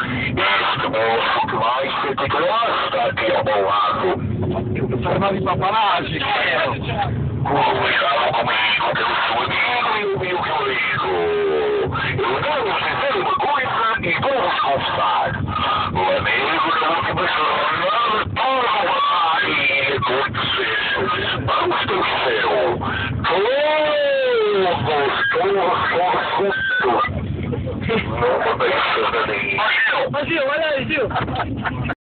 Este moço que mais se te gosta aqui ao meu lado. Fernando de paparazzi. Cuidado comigo, que eu sou amigo e o meu querido. Eu vou vos dizer uma coisa e vou-vos confessar. O amigo da última semana, tudo vai acontecer. Vamos do céu. Todos. Não me deixa de mim. Gil, olha aí, Gil.